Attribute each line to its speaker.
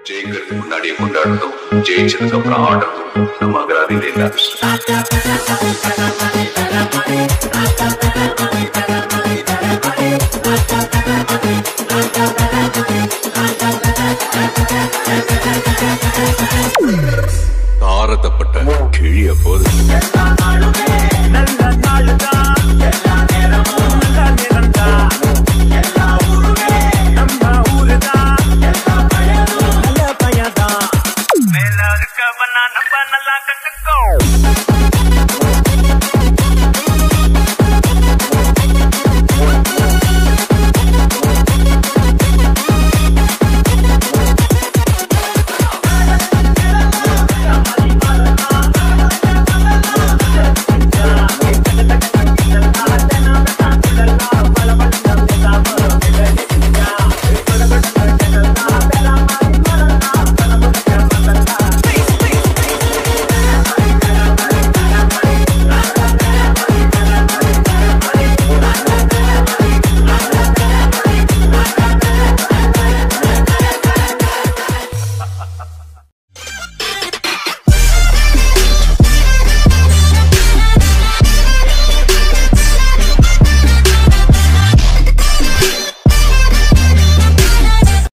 Speaker 1: ஜெயிக்கிறதுக்கு முன்னாடியே கொண்டாடுறதும் ஜெயிச்சதுக்கு அப்புறம் ஆடுறதும் நம்ம அகராதியில இல்லாத தாரத்தப்பட்ட கிழிய போது நல்ல நாளுதான் எல்லா நேரமும்